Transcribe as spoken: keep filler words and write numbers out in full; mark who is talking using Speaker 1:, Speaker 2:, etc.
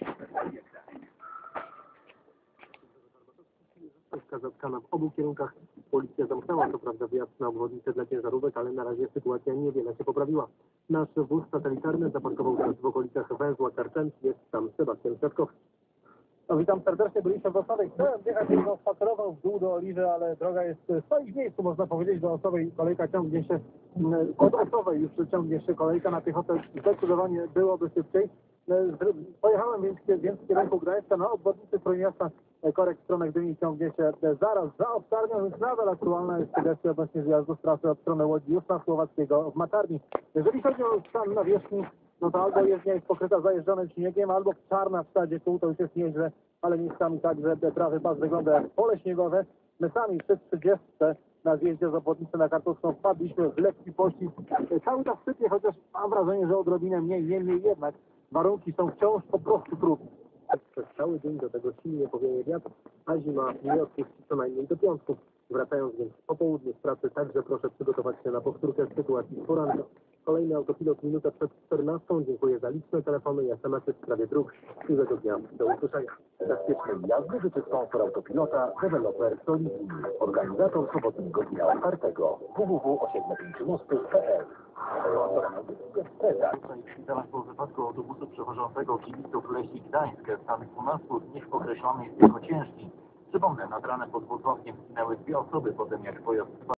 Speaker 1: Zatkana w obu kierunkach. Policja zamknęła co prawda wjazd na obwodnicę dla ciężarówek, ale na razie sytuacja niewiele się poprawiła. Nasz wóz satelitarny zaparkował teraz w okolicach węzła Karczęcki, jest tam Sebastian Kwiatkowski.
Speaker 2: No, witam serdecznie, byliśmy w Ostrowej. Chciałem wjechać, no, spacerował w dół do Oliwy, ale droga jest stoi w miejscu, można powiedzieć, do Ostrowej. Kolejka ciągnie się, mm, od Ostrowej już ciągnie się kolejka na piechotę. Zdecydowanie byłoby szybciej. Pojechałem więc, więc w kierunku Gdańska na obwodnicy Trójmiasta. Korek w stronę Gdyni ciągnie się zaraz za Owczarnią, więc nadal aktualna jest sugestia odnośnie zjazdu z trasy od strony Łodzi Justa Słowackiego w Makarni. Jeżeli chodzi o stan nawierzchni, no to albo jezdnia jest pokryta zajeżdżonym śniegiem, albo czarna w stadzie kół, to już jest nieźle, ale miejscami tak, że prawy pas wygląda jak pole śniegowe. My sami przy trzydziestce na zjeździe z obwodnicy na Kartuską wpadliśmy w lekki pościg. Cały czas sypie, chociaż mam wrażenie, że odrobinę mniej, niemniej jednak warunki są wciąż po prostu trudne.
Speaker 1: Przez cały dzień do tego silnie powieje wiatr, a zima nie odpuści co najmniej do piątku. Wracając więc po południu z pracy, także proszę przygotować się na powtórkę sytuacji z poranka. Kolejny autopilot minutę przed czternastą. Dziękuję za liczne telefony i es em esy w sprawie dróg. Miłego dnia. Do usłyszenia.
Speaker 3: Bezpiecznej jazdy życzy sponsor autopilota, deweloper Solidii, organizator sobotniego dnia otwartego w w w kropka osiemdziesiąt pięć most kropka p l. Sponsorem audycji jest Preda.
Speaker 4: Szpitala po wypadku autobusu przewożącego kibiców Leśni Gdańsk w stanych dwunastu dniach określony jest jako ciężki. Przypomnę, nad ranem pod Włocławkiem zginęły dwie osoby po tym, jak pojazd